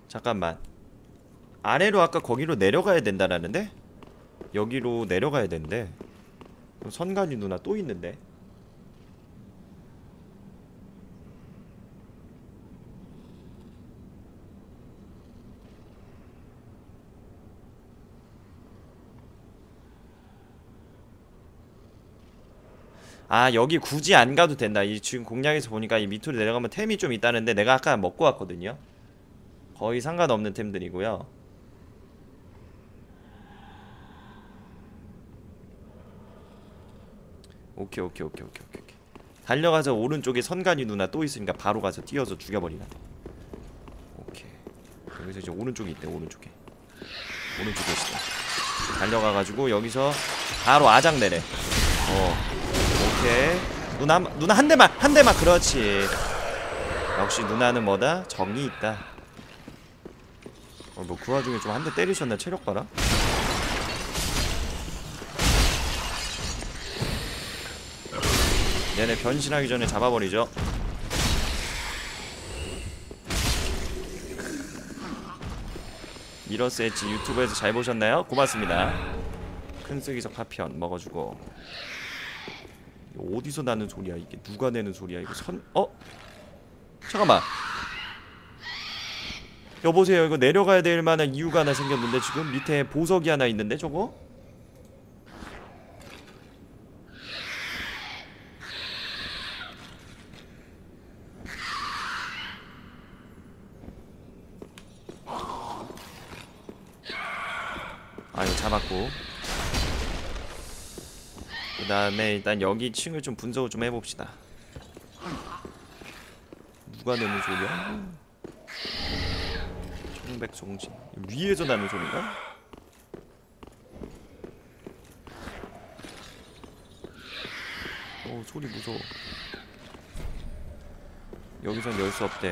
잠깐만. 아래로 아까 거기로 내려가야 된다라는데? 여기로 내려가야 된대. 그럼 선간이 누나 또 있는데? 아, 여기 굳이 안 가도 된다. 이 지금 공략에서 보니까 이 밑으로 내려가면 템이 좀 있다는데 내가 아까 먹고 왔거든요. 거의 상관없는 템들이고요. 오케이. 달려가서 오른쪽에 선간이 누나 또 있으니까 바로 가서 뛰어서 죽여버리나. 오케이. 여기서 이제 오른쪽에 있대. 오른쪽에 있어. 달려가가지고 여기서 바로 아작 내래. 오케이. 누나 한 대만 그렇지. 역시 누나는 뭐다? 정이 있다. 뭐 그 와중에 좀 한 대 때리셨나. 체력 봐라. 얘네 변신하기 전에 잡아버리죠. 미러스 엣지 유튜브에서 잘 보셨나요? 고맙습니다. 큰 쓰기석 파편 먹어주고. 어디서 나는 소리야 이게? 누가 내는 소리야 이거? 잠깐만. 여보세요. 이거 내려가야 될 만한 이유가 하나 생겼는데 지금 밑에 보석이 하나 있는데 저거? 이거 잡았고. 그 다음에 일단 여기 층을 좀 분석을 좀 해봅시다. 누가 내는 소리야? 청백송진. 위에서 나는 소리가? 소리 무서워. 여기선 열 수 없대.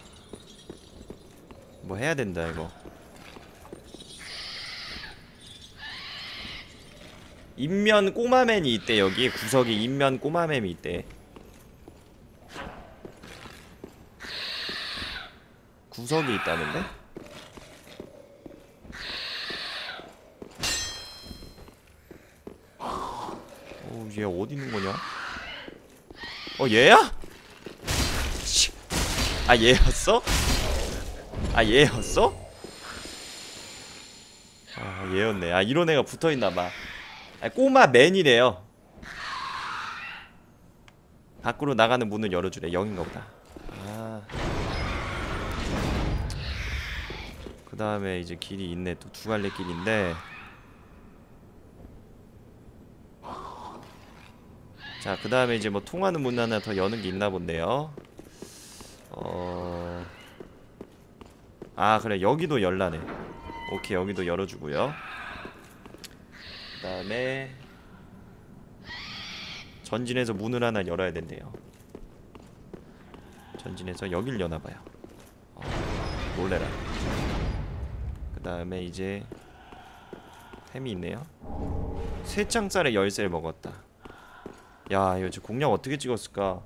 뭐 해야 된다 이거. 인면 꼬마맨이 있대. 여기 구석에 인면 꼬마맨이 있대. 구석이 있다는데? 얘 어디 있는 거냐? 얘야? 얘였어? 얘였어? 얘였네. 이런 애가 붙어있나봐. 꼬마맨이래요. 밖으로 나가는 문을 열어주래. 여긴가 보다. 그 다음에 이제 길이 있네. 또 두 갈래 길인데. 자, 그 다음에 이제 뭐 통하는 문 하나 더 여는 게 있나 본데요. 그래. 여기도 열라네. 오케이. 여기도 열어주고요. 그 다음에 전진해서 문을 하나 열어야 된대요. 전진해서 여길 여나봐요. 놀래라. 그 다음에 이제 템이 있네요. 쇠창살에 열쇠를 먹었다. 야, 이거 지금 공략 어떻게 찍었을까?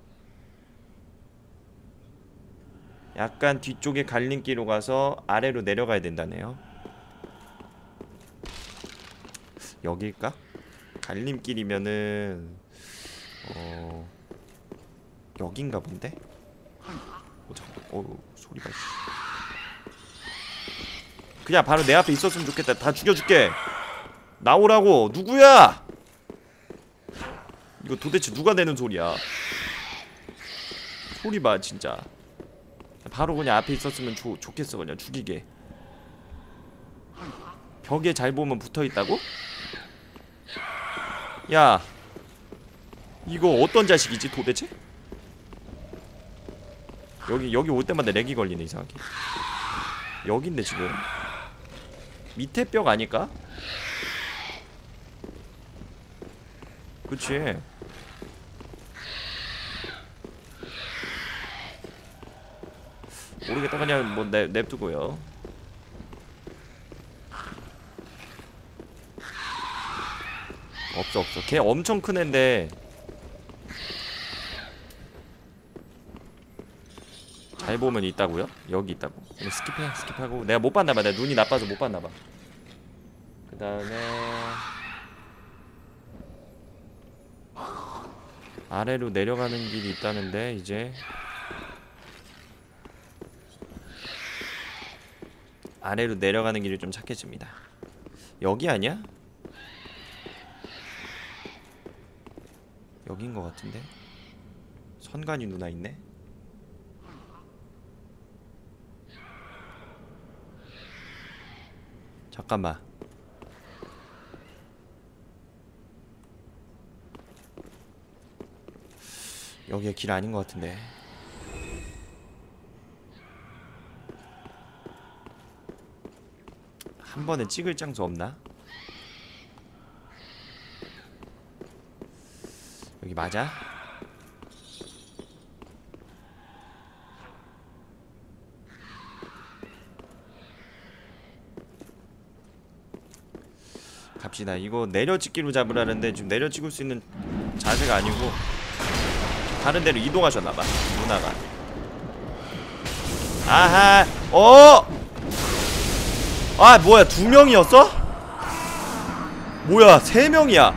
약간 뒤쪽에 갈림길로 가서 아래로 내려가야 된다네요. 여기일까? 갈림길이면은 여긴가 본데? 잠깐. 소리가. 그냥 바로 내 앞에 있었으면 좋겠다. 다 죽여줄게. 나오라고. 누구야? 이거 도대체 누가 내는 소리야? 소리 봐 진짜. 바로 그냥 앞에 있었으면 좋겠어. 그냥 죽이게. 벽에 잘 보면 붙어있다고? 야, 이거 어떤 자식이지 도대체? 여기 올 때마다 렉이 걸리네 이상하게. 여긴데 지금 밑에 벽 아닐까? 그치. 모르겠다. 그냥 뭐 냅두고요. 없어. 걔 엄청 큰 앤데 잘 보면 있다고요? 여기 있다고. 스킵해, 스킵하고. 내가 못 봤나봐. 내가 눈이 나빠서 못 봤나봐. 그 다음에 아래로 내려가는 길이 있다는데 이제 아래로 내려가는 길이 좀 착해집니다. 여기 아니야? 여긴 것 같은데? 선관위 누나 있네? 잠깐만. 여기가 길 아닌 것 같은데. 한 번에 찍을 장소 없나? 여기 맞아? 갑시다. 이거 내려찍기로 잡으라는데 지금 내려찍을 수 있는 자세가 아니고 다른 데로 이동하셨나봐 누나가. 아하. 아 뭐야 2명이었어? 뭐야 3명이야.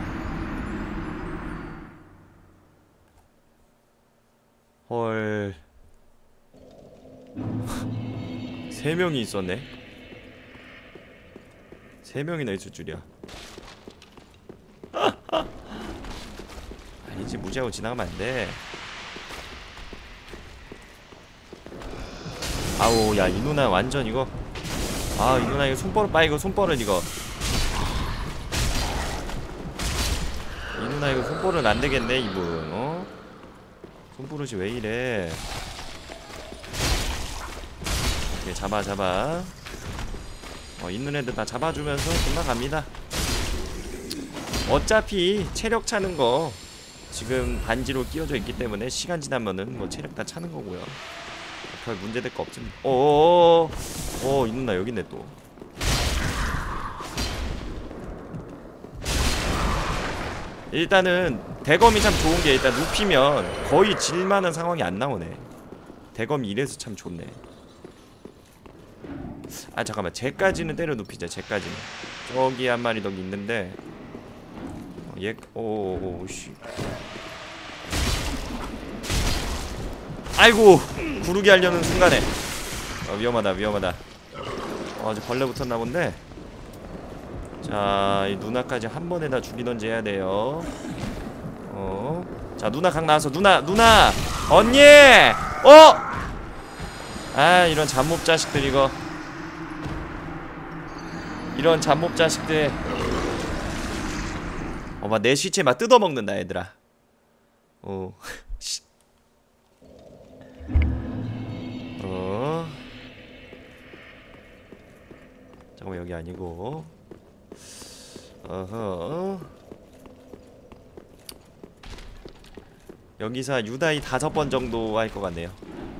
헐. 3명이 있었네. 3명이나 있을 줄이야. 아니지, 무시하고 지나가면 안돼. 아우 야 이 누나 완전 이거. 아 이 누나 이거 손버릇 봐. 이거 손버릇 이거. 이 누나 이거 손버릇 안되겠네 이분. 어? 손버릇이 왜 이래. 오케이 잡아. 있는 애들 다 잡아주면서 금방 갑니다. 어차피 체력 차는 거 지금 반지로 끼워져 있기 때문에 시간 지나면은 뭐 체력 다 차는 거고요. 별 문제될 거 없습니다. 이 누나 여기 있네 또. 일단은 대검이 참 좋은 게 일단 눕히면 거의 질만한 상황이 안 나오네. 대검이 이래서 참 좋네. 아 잠깐만, 쟤까지는 때려 눕히자. 쟤까지는 저기 한 마리 더 있는데 얘 씨. 아이고 구르기 하려는 순간에 위험하다. 아주 벌레 붙었나 본데. 자, 이 누나까지 한 번에 다 죽이던지 해야 돼요. 자, 누나 각 나와서 누나 언니. 아 이런 잡몹 자식들 이거. 이런 잡몹 자식들. 막 내 시체 막 뜯어먹는다 얘들아. 잠깐만 여기 아니고. 여기서 유다이 5번 정도 할 것 같네요.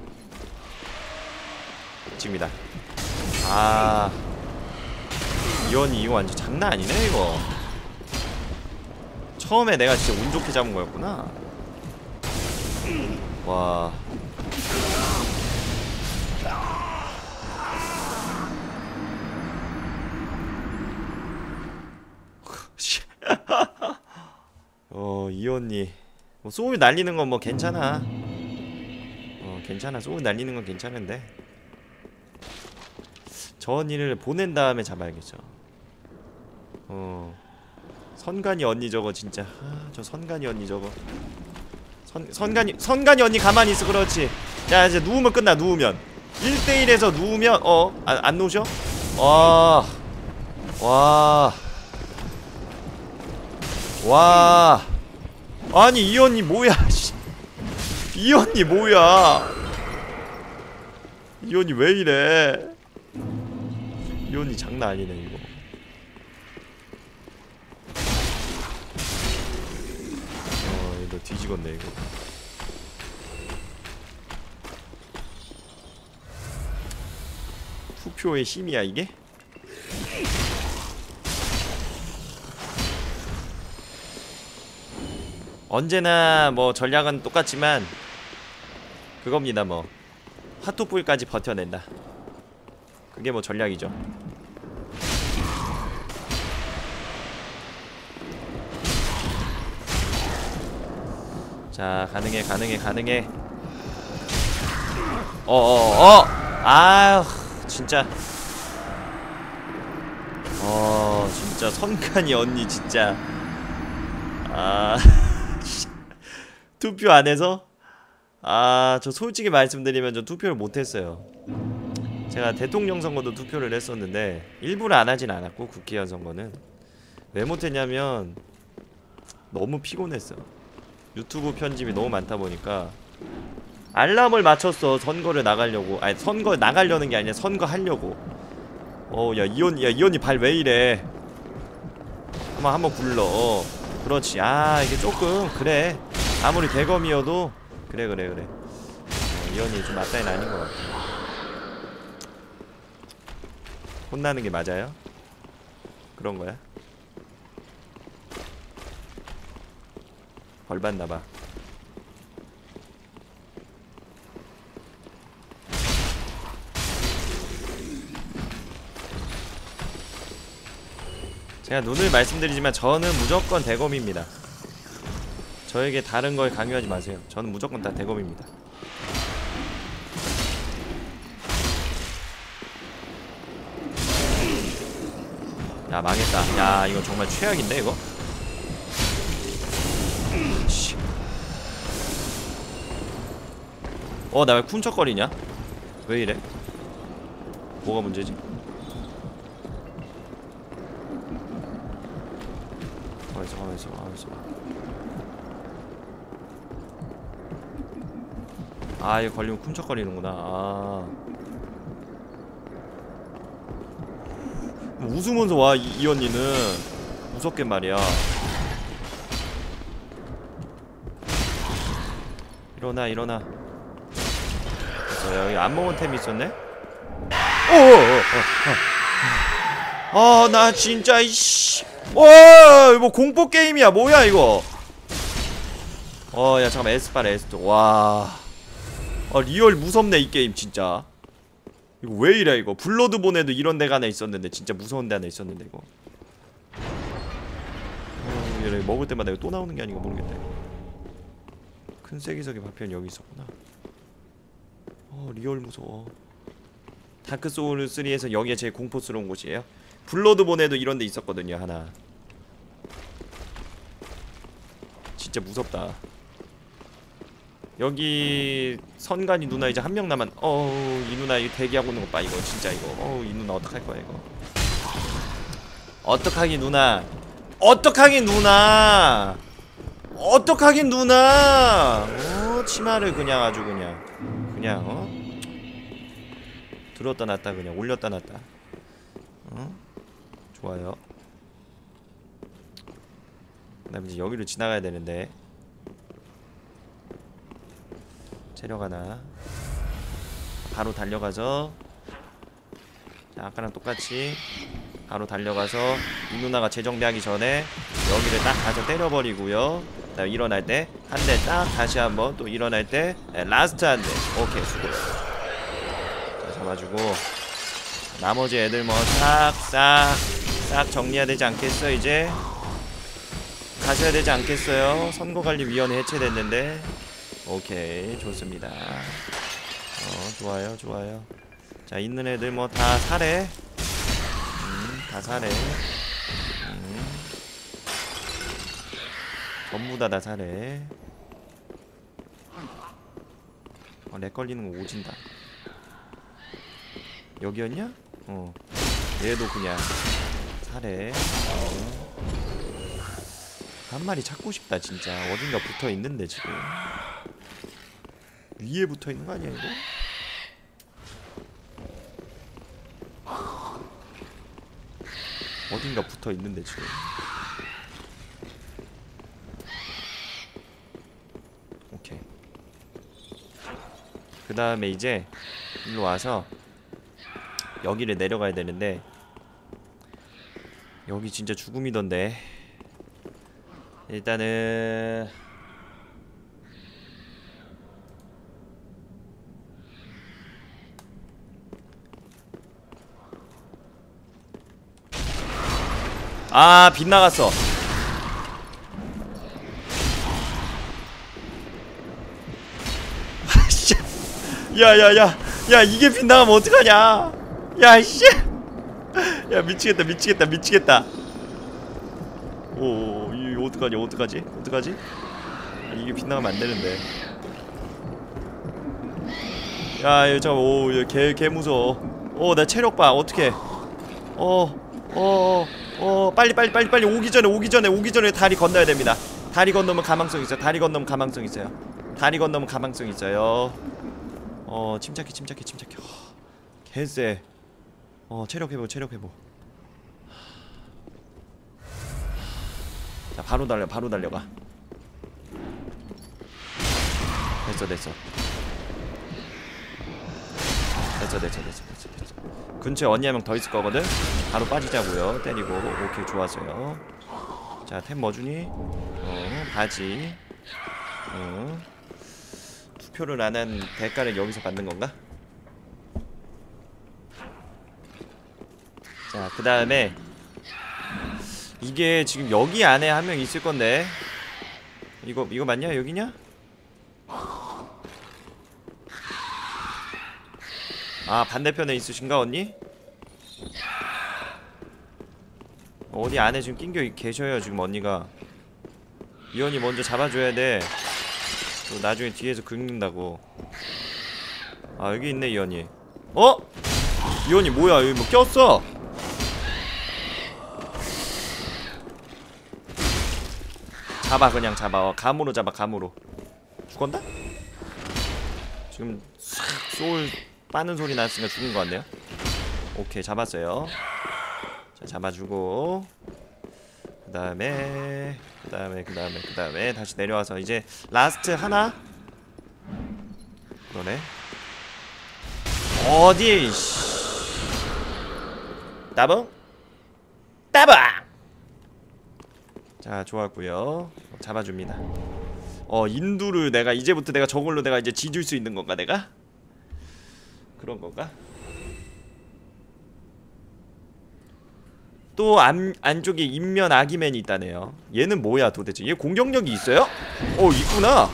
지금이다. 아 이원이 이거 완전 장난 아니네 이거. 처음에 내가 진짜 운 좋게 잡은 거였구나. 와. 이 언니 뭐 소울 날리는 건 뭐 괜찮아. 괜찮아. 소울 날리는 건 괜찮은데 저 언니를 보낸 다음에 잡아야겠죠. 선간이 언니 저거 진짜. 저 선간이 언니 저거. 선간이 언니 가만히 있어. 그렇지. 야 이제 누우면 끝나. 누우면 1대1에서 누우면 안 놓으셔? 와 아니 이 언니 뭐야. 이 언니 뭐야. 이 언니 왜 이래. 이 언니 장난 아니네 이거. 이거 뒤지겠네 이거. 투표의 힘이야 이게? 언제나 뭐 전략은 똑같지만 그겁니다 뭐. 화투불까지 버텨낸다. 그게 뭐 전략이죠. 자, 가능해 가능해. 아휴 진짜. 진짜 선칸이 언니 진짜. 투표 안 해서? 저 솔직히 말씀드리면 저 투표를 못했어요. 제가 대통령 선거도 투표를 했었는데 일부러 안 하진 않았고, 국회의원 선거는 왜 못했냐면 너무 피곤했어. 유튜브 편집이 너무 많다 보니까. 알람을 맞췄어. 선거를 나가려고. 아니, 선거 나가려는 게 아니라 선거 하려고. 야 이언니 발 왜 이래. 한번 굴러. 그렇지. 이게 조금 그래. 아무리 대검이어도 그래. 이언니 좀 맞다이는 아닌 것 같아. 혼나는 게 맞아요? 그런 거야? 벌 받나봐. 제가 눈을 말씀드리지만 저는 무조건 대검입니다. 저에게 다른 걸 강요하지 마세요. 저는 무조건 다 대검입니다. 야, 망했다. 야, 이거 정말 최악인데 이거? 나 왜 쿵척거리냐? 왜 이래? 뭐가 문제지? 이거 걸리면 쿵척거리는구나. 웃으면서 와, 이 언니는. 무섭게 말이야. 일어나. 여기 안 먹은 템이 있었네? 나 진짜 이씨. 이거 공포 게임이야. 뭐야 이거? 야 잠깐만. S8 S2. 와. 리얼 무섭네 이 게임 진짜. 이거 왜 이래 이거. 블러드본에도 이런 데가 하나 있었는데, 진짜 무서운 데 하나 있었는데 이거. 얘네 먹을 때마다 이거 또 나오는 게 아닌가 모르겠네. 큰 세기석의 파편 여기 있었구나. 리얼 무서워. 다크 소울 3에서 여기가 제일 공포스러운 곳이에요. 블러드본에도 이런 데 있었거든요 하나. 진짜 무섭다. 여기 선간이 누나 이제 한 명 남았. 이 누나 이거 대기하고 있는 거 봐. 이거 진짜 이거. 이 누나 어떡할 거야 이거. 어떡하긴 누나. 치마를 그냥 아주 그냥 들었다 놨다 그냥 올렸다 놨다. 좋아요. 그다음에 이제 여기로 지나가야 되는데 체력 하나. 바로 달려가서, 자, 아까랑 똑같이 바로 달려가서 이 누나가 재정비하기 전에 여기를 딱 가서 때려버리고요. 그다음에 일어날 때 한 대 딱 다시 한번 또 일어날 때 라스트 한 대. 오케이, 수고. 자, 잡아주고 나머지 애들 뭐 싹 정리해야 되지 않겠어? 이제 가셔야 되지 않겠어요? 선거관리위원회 해체됐는데. 오케이, 좋습니다. 좋아요. 자, 있는 애들 뭐 다 사래. 다 사래. 전부 다 사래. 렉 걸리는 거 오진다. 여기였냐? 얘도 그냥 사래. 한 마리 찾고 싶다 진짜. 어딘가 붙어 있는데 지금. 위에 붙어 있는 거 아니야 이거? 어딘가 붙어 있는데 지금. 오케이. 그 다음에 이제 일로 와서 여기를 내려가야 되는데, 여기 진짜 죽음이던데. 일단은 아 빗나갔어. 야야야 야 이게 빗나가면 어떡하냐. 야이씨 야 미치겠다 미치겠다 미치겠다. 오 이거 어떡하지 어떡하지 어떡하지. 아, 이게 빗나가면 안되는데. 야 이거 잠깐 오 개 무서워. 나 체력봐 어떡해. 빨리 오기 전에 다리 건너야 됩니다. 다리 건너면 가망성 있어요. 다리 건너면 가망성 있어요. 다리 건너면 가망성 있어요. 침착해 개쎄. 체력 회복 자 바로 달려가. 됐어. 근처에 언니 한 명 더 있을 거거든. 바로 빠지자고요. 때리고. 오케이 좋았어요. 자 템 뭐 주니? 바지. 투표를 안 한 대가를 여기서 받는 건가? 자 그 다음에 이게 지금 여기 안에 한 명 있을 건데 이거 맞냐? 여기냐? 아 반대편에 있으신가 언니? 어디 안에 지금 낑겨 계셔요 지금 언니가. 이 언니 먼저 잡아줘야 돼. 또 나중에 뒤에서 긁는다고. 아 여기 있네 이 언니. 이 언니 뭐야 여기 뭐 꼈어? 잡아 그냥 잡아. 감으로 잡아 감으로. 죽었나? 지금 싹 소울 빠는 소리 났으니까 죽은 것 같네요. 오케이 잡았어요. 자 잡아주고 그 다음에 다시 내려와서 이제 라스트 하나? 그러네. 어디 따봉? 자 좋았고요. 잡아줍니다. 인두를 내가 이제부터 내가 저걸로 내가 이제 지줄 수 있는 건가 내가? 그런 건가? 또 안쪽에 인면 아기맨이 있다네요. 얘는 뭐야 도대체? 얘 공격력이 있어요? 있구나.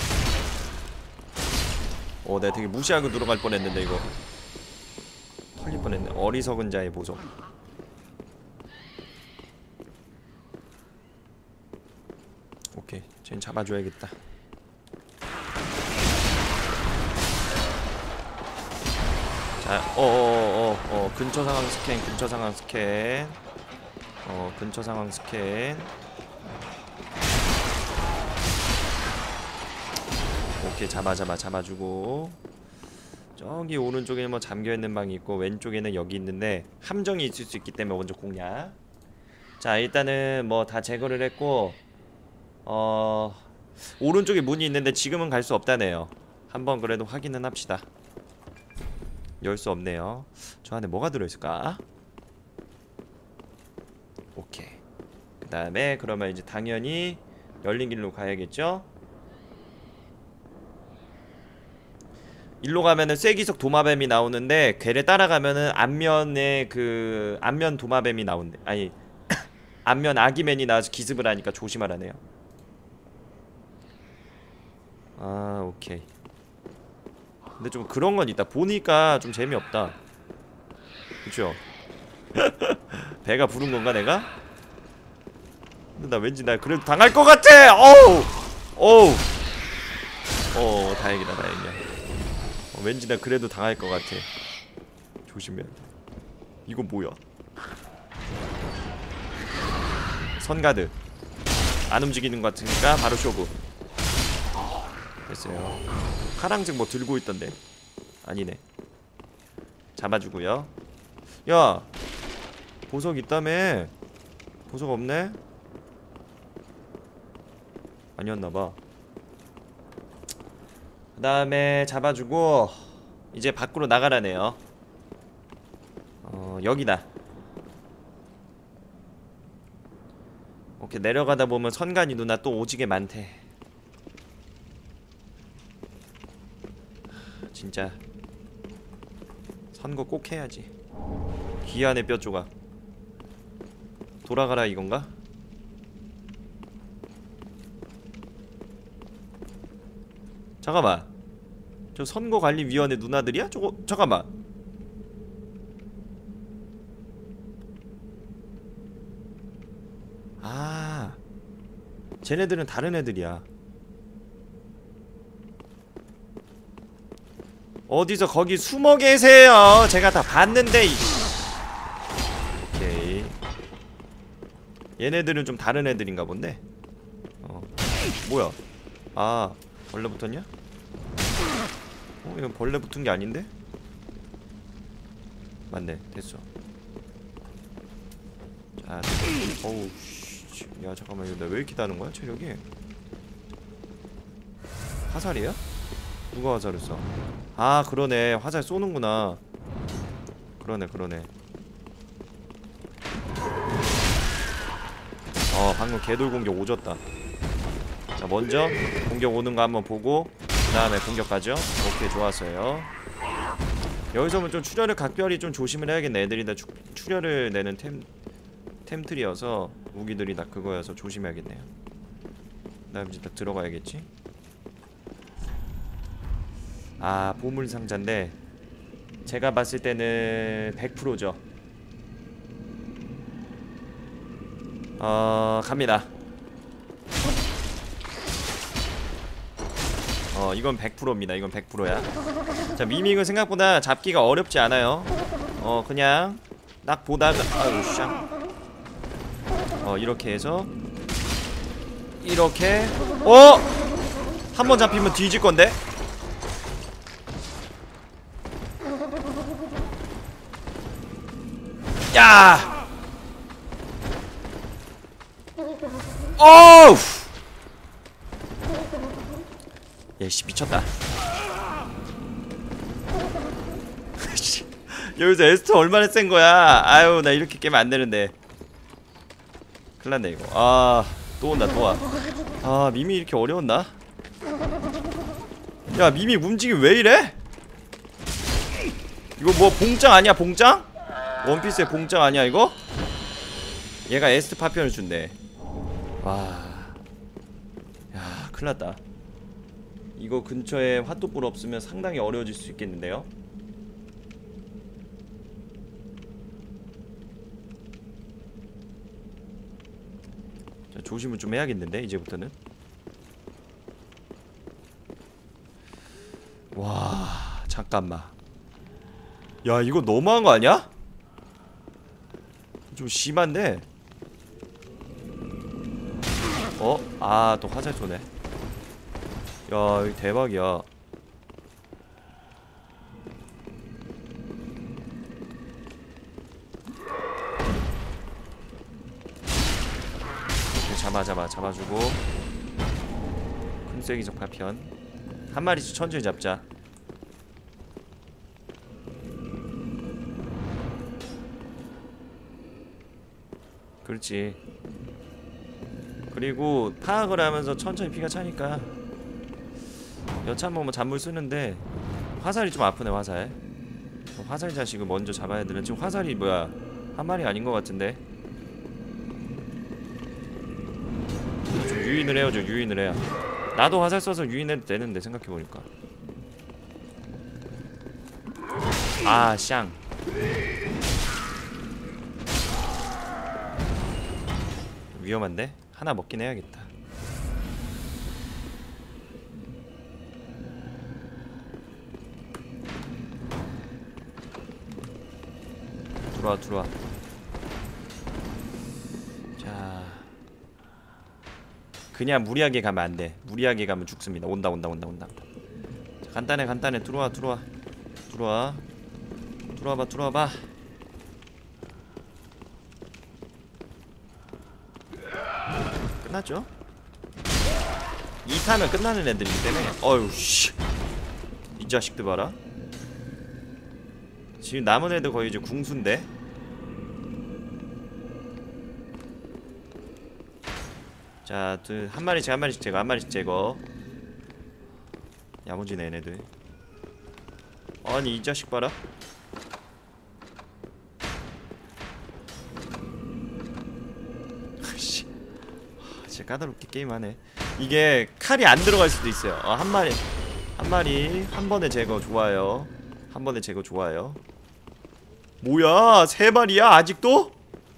내가 되게 무시하고 들어갈 뻔했는데 이거 털릴 뻔했네. 어리석은 자의 보석. 오케이 쟤는 잡아줘야겠다. 자, 근처 상황 스캔. 근처 상황 스캔. 오케이, 잡아주고. 저기 오른쪽에 뭐 잠겨있는 방이 있고, 왼쪽에는 여기 있는데, 함정이 있을 수 있기 때문에 먼저 공략. 자, 일단은 뭐 다 제거를 했고, 오른쪽에 문이 있는데 지금은 갈 수 없다네요. 한번 그래도 확인은 합시다. 열 수 없네요. 저 안에 뭐가 들어있을까? 오케이. 그 다음에 그러면 이제 당연히 열린 길로 가야겠죠? 일로 가면은 쐐기석 도마뱀이 나오는데 걔를 따라가면은 앞면에 그 앞면 도마뱀이 나온대. 아니 앞면 아기맨이 나와서 기습을 하니까 조심하라네요. 아 오케이. 근데 좀 그런 건 있다. 보니까 좀 재미없다. 그쵸? 배가 부른 건가 내가? 근데 나 왠지 나 그래도 당할 것 같아! 어우! 다행이다. 왠지 나 그래도 당할 것 같아. 조심해야 돼. 이거 뭐야? 선가드. 안 움직이는 것 같으니까 바로 쇼부. 됐어요. 파랑색 뭐 들고 있던데. 아니네. 잡아주고요. 야! 보석 있다며. 보석 없네? 아니었나봐. 그 다음에 잡아주고 이제 밖으로 나가라네요. 여기다. 오케이. 내려가다 보면 선간이 누나 또 오지게 많대. 진짜 선거 꼭 해야지. 귀한의 뼈조각. 돌아가라 이건가? 잠깐만, 저 선거관리위원회 누나들이야? 저거 잠깐만. 아, 쟤네들은 다른 애들이야. 어디서 거기 숨어 계세요. 제가 다 봤는데. 오케이. 얘네들은 좀 다른 애들인가 본데. 뭐야? 아, 벌레 붙었냐? 이건 벌레 붙은 게 아닌데? 맞네, 됐어. 자, 어우, 씨. 야, 잠깐만, 이거 나 왜 이렇게 다는 거야, 체력이? 화살이야? 누가 화살을 쏴? 아, 그러네. 화살 쏘는구나. 그러네. 방금 개돌 공격 오졌다. 자, 먼저 공격 오는 거 한번 보고 그 다음에 공격하죠. 오케이, 좋았어요. 여기서는 좀 출혈을 각별히 좀 조심을 해야겠네. 애들이 다 출혈을 내는 템들이어서 무기들이 다 그거여서 조심해야겠네요. 그 다음에 이제 딱 들어가야겠지. 아, 보물상자인데 제가 봤을 때는 100%죠. 갑니다. 이건 100%입니다. 이건 100%야. 자, 미믹은 생각보다 잡기가 어렵지 않아요. 그냥 딱 보다가 아유 쌍. 이렇게 해서 이렇게 한 번 잡히면 뒤질 건데. 야! 어우! 얘씨 미쳤다. 여기서 에스터 얼마나 센 거야. 아유, 나 이렇게 깨면 안 되는데. 큰일 났네 이거. 아, 또 온다, 또 와. 아, 미미 이렇게 어려웠나? 야, 미미 움직임 왜 이래? 이거 뭐 봉짱 아니야, 봉짱? 원피스의 봉짱 아니야 이거? 얘가 에스트 파편을 준대. 와, 야, 큰일 났다. 이거 근처에 핫도불 없으면 상당히 어려워질 수 있겠는데요? 자, 조심을 좀 해야겠는데 이제부터는. 와, 잠깐만. 야, 이거 너무한 거 아니야? 좀 심한데? 아, 또 화살 쏘네. 야, 이거 대박이야. 잡아주고. 금세기적 파편 한 마리씩 천천히 잡자. 그렇지. 그리고 파악을 하면서 천천히 피가 차니까 여차 한번 잔물 쓰는데 화살이 좀 아프네. 화살 자식을 먼저 잡아야 되는. 지금 화살이 뭐야, 한 마리 아닌 것 같은데. 좀 유인을 해야죠. 유인을 해야. 나도 화살 써서 유인해도 되는데 생각해보니까. 아, 샹. 위험한데? 하나 먹긴 해야겠다. 들어와. 자, 그냥 무리하게 가면 안 돼. 무리하게 가면 죽습니다. 온다. 간단해. 들어와봐. 끝났죠? 2타면 끝나는 애들이기 때문에. 어휴 씨, 이 자식들 봐라. 지금 남은 애들 거의 이제 궁수인데. 자, 한 마리씩 제거. 야무지네 얘네들. 아니, 이 자식 봐라. 진짜 까다롭게 게임하네. 이게 칼이 안 들어갈 수도 있어요. 한 마리 한 번에 제거. 좋아요. 한 번에 제거 좋아요. 뭐야, 세 마리야 아직도?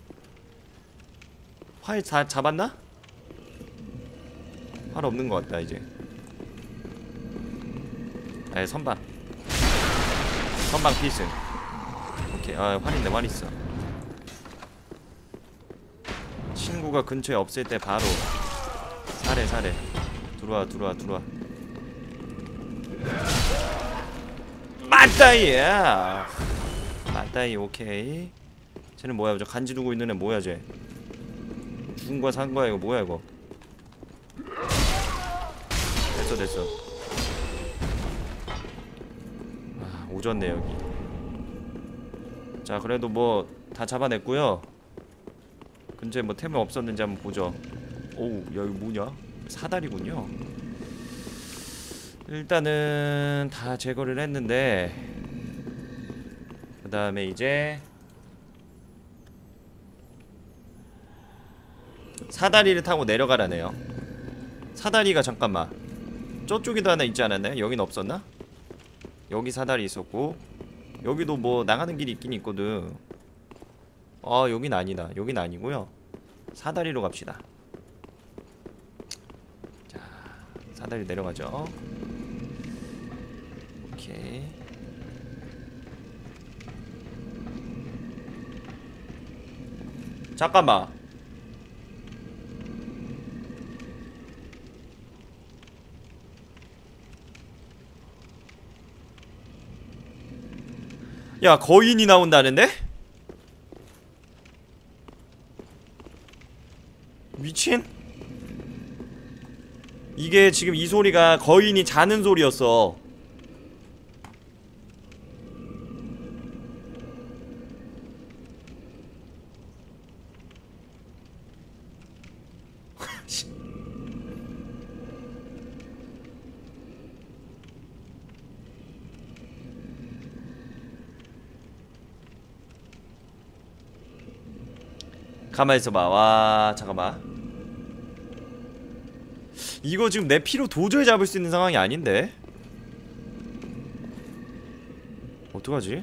활 다 잡았나? 활 없는 것 같다 이제. 선방 필승. 오케이. 활 있네. 활 있어. 친구가 근처에 없을 때 바로 사례 들어와. 맞다이야. 맞다이. 오케이. 쟤는 뭐야? 저 간지 두고 있는 애 뭐야 쟤? 죽은 거야 산 거야 이거 뭐야 이거? 됐어. 오졌네 여기. 자, 그래도 뭐 다 잡아냈고요. 근처에 뭐 템이 없었는지 한번 보죠. 오우, 야 이거 뭐냐? 사다리군요. 일단은 다 제거를 했는데, 그 다음에 이제 사다리를 타고 내려가라네요. 사다리가 잠깐만 저쪽에도 하나 있지 않았나요? 여긴 없었나? 여기 사다리 있었고, 여기도 뭐 나가는 길이 있긴 있거든. 여긴 아니다. 여긴 아니고요. 사다리로 갑시다. 자, 사다리 내려가죠. 오케이. 잠깐만. 야, 거인이 나온다는데? 미친? 이게 지금 이 소리가 거인이 자는 소리였어. 가만히 있어봐. 와, 잠깐만. 이거 지금 내 피로 도저히 잡을 수 있는 상황이 아닌데? 어떡하지?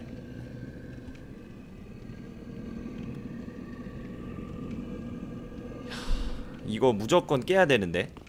이거 무조건 깨야 되는데.